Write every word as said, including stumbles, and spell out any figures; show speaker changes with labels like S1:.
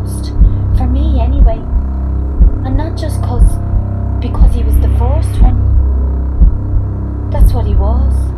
S1: most. For me, anyway. And not just cause, because he was the first one. That's what he was.